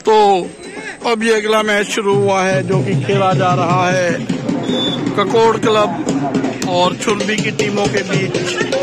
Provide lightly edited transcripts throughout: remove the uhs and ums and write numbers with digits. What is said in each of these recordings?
तो अब ये अगला मैच शुरू हुआ है जो कि खेला जा रहा है ककोड़ क्लब और छुरबी की टीमों के बीच।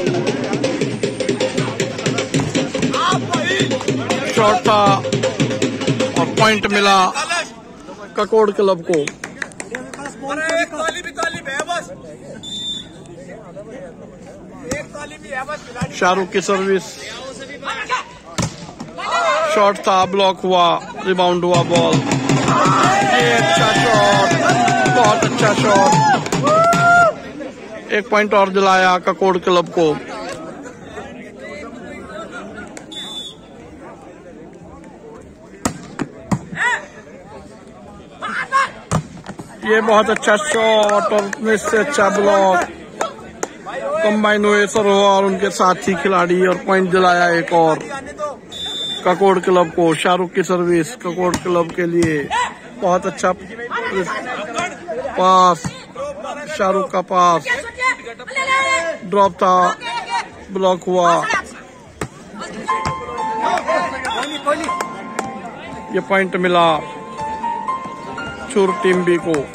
शॉट था और पॉइंट मिला ककोड़ क्लब को। शाहरुख की सर्विस, शॉट था, ब्लॉक हुआ, रिबाउंड हुआ बॉल। ये अच्छा शॉट, बहुत अच्छा शॉट, एक पॉइंट और दिलाया ककोड़ क्लब को। ये बहुत अच्छा शॉट और उसमें से अच्छा ब्लॉक, कंबाइन हुए सरो और उनके साथी खिलाड़ी और पॉइंट दिलाया एक और ककोड़ क्लब को। शाहरुख की सर्विस ककोड़ क्लब के लिए, बहुत अच्छा पास, शाहरुख का पास, ड्रॉप था, ब्लॉक हुआ। ये पॉइंट मिला छुर टीम बी को।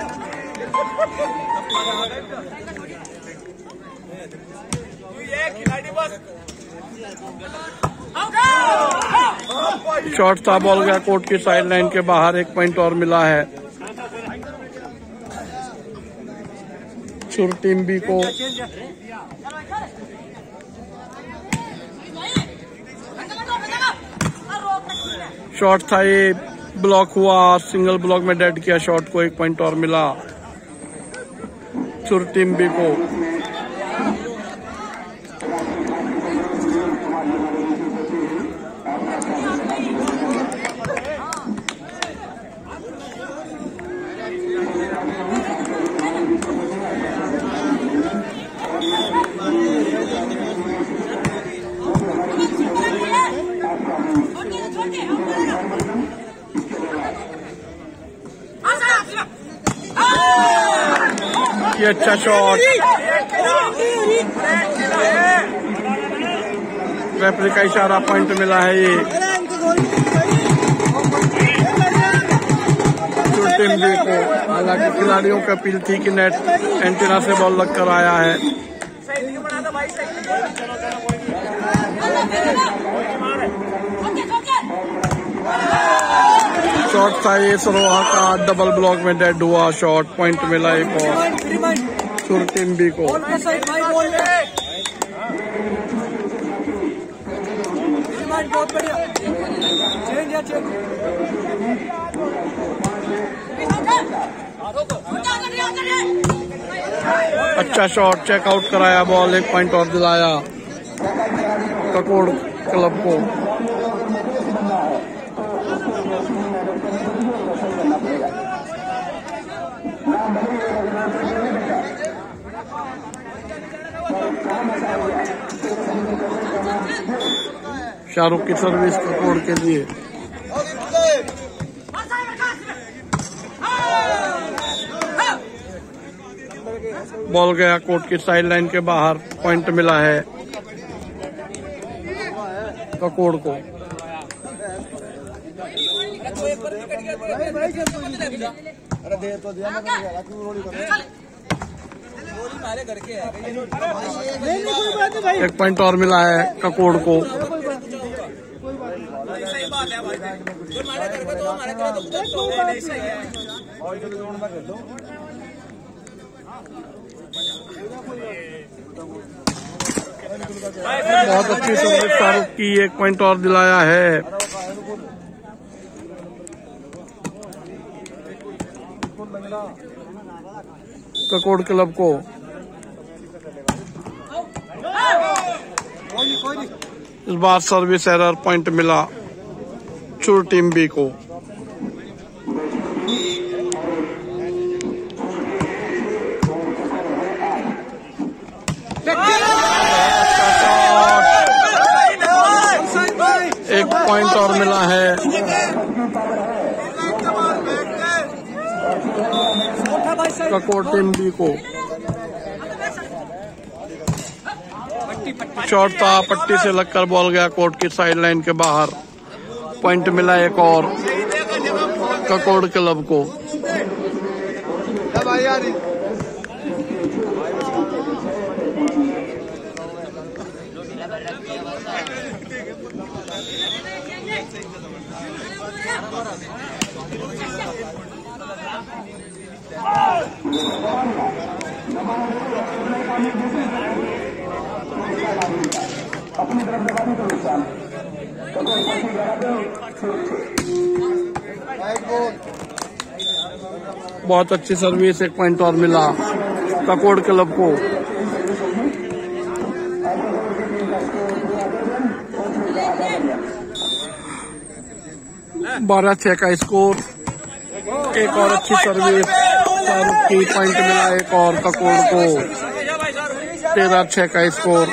शॉट था, बॉल गया कोर्ट की साइड लाइन के बाहर, एक पॉइंट और मिला है छुर टीम बी को। शॉट था, ये ब्लॉक हुआ, सिंगल ब्लॉक में डेड किया शॉट को, एक पॉइंट और मिला छुर टीम बी को। ये अच्छा शॉट, रेफरी का इशारा, पॉइंट मिला है ये टीम बी को। हालांकि खिलाड़ियों की अपील थी कि नेट एंटीना से बॉल लगकर आया है। शॉट था, ये सरोहा का डबल ब्लॉक में डेड हुआ शॉट, पॉइंट मिला एक और छुर टीम बी को। अच्छा शॉट, चेकआउट कराया बॉल, एक पॉइंट और दिलाया ककोड़ क्लब को। शाहरुख की सर्विस ककोड़ के लिए, बॉल गया कोर्ट की साइड लाइन के बाहर, पॉइंट मिला है ककोड़ को। एक पॉइंट और मिला है ककोड़ को। बहुत अच्छी सर्विस शाहरुख की, एक पॉइंट और दिलाया है ककोड़ क्लब को। इस बार सर्विस एरर, पॉइंट मिला छुर टीम बी को। एक पॉइंट और मिला है ककोड़ टीम बी को। शॉट था, पट्टी से लगकर बॉल गया कोर्ट की साइड लाइन के बाहर, पॉइंट मिला एक और ककोड़ क्लब को। बहुत अच्छी सर्विस, एक पॉइंट और मिला ककोड़ क्लब को। बारह 6 का स्कोर। एक और अच्छी सर्विस शाहरुख की, पॉइंट मिला एक और ककोड़ को। 13-6 का स्कोर।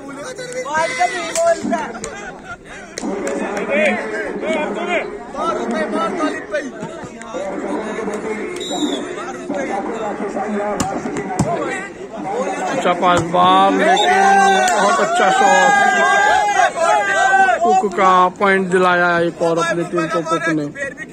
अच्छा पास बाल, लेकिन बहुत अच्छा शॉट। कुक का पॉइंट दिलाया एक और अपनी टीम को कुक ने।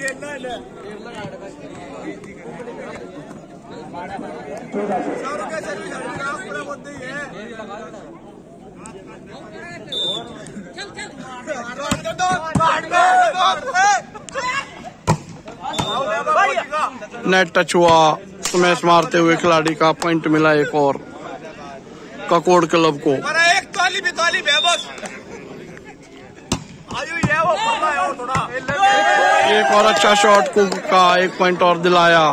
नेट टच हुआ, स्मैश मारते हुए खिलाड़ी का पॉइंट मिला एक और ककोड़ क्लब को। एक और अच्छा शॉट कुक का, एक पॉइंट और दिलाया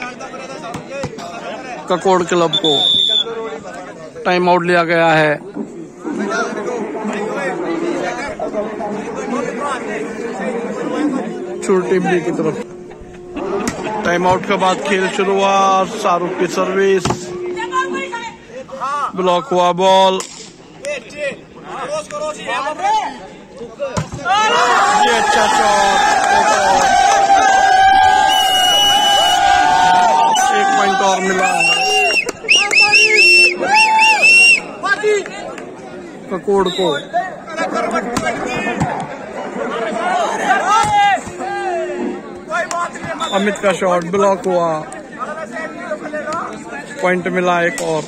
ककोड़ क्लब को। टाइम आउट लिया गया है। छोटी टीम की तरफ टाइम आउट के बाद खेल शुरू हुआ। शाहरुख की सर्विस, ब्लॉक हुआ बॉल। ये अच्छा शॉट, एक पॉइंट और मिला ककोड़ को। अमित का शॉट ब्लॉक हुआ, पॉइंट मिला एक और।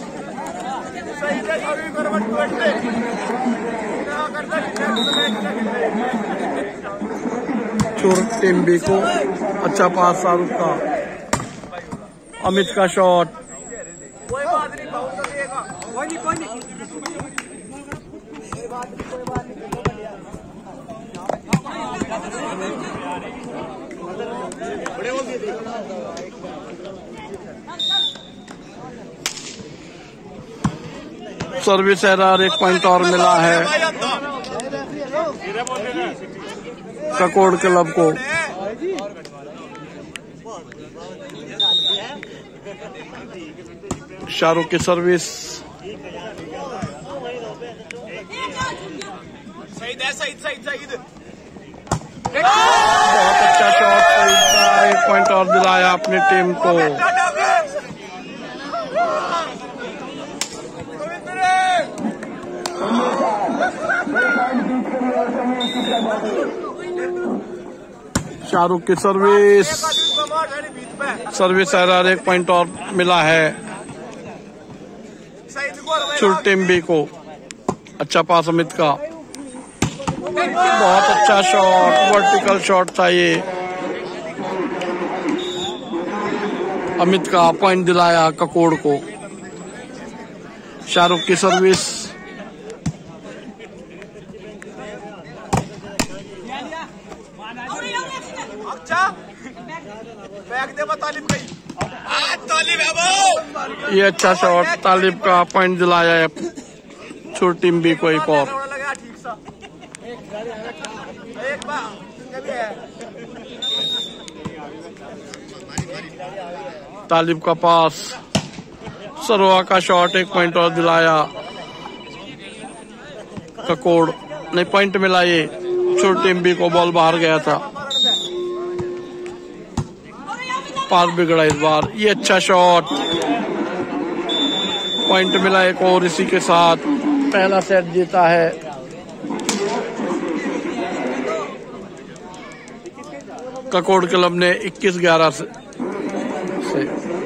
छोटी टीम बी को अच्छा पास शाहरुख का। अमित का शॉट, सर्विस एरर, एक पॉइंट और मिला है ककोड़ क्लब को। शाहरुख की सर्विस, बहुत अच्छा शॉट, एक पॉइंट और दिलाया अपनी टीम को। शाहरुख की सर्विस एरर, एक पॉइंट और मिला है छोटी टीम बी को। अच्छा पास अमित का, बहुत अच्छा शॉट, वर्टिकल शॉट था ये। अमित का पॉइंट दिलाया ककोड़ को। शाहरुख की सर्विस, ये अच्छा शॉट, तालिब का पॉइंट दिलाया है छोटी टीम बी को एक और। तालिब का पास, सरोआ का शॉट, एक पॉइंट और दिलाया ककोड़ नहीं, पॉइंट मिला ये छोटी टीम बी को। बॉल बाहर गया था, पास बिगड़ा इस बार। ये अच्छा शॉट, पॉइंट मिला एक और। इसी के साथ पहला सेट जीता है ककोड़ क्लब ने 21-11 से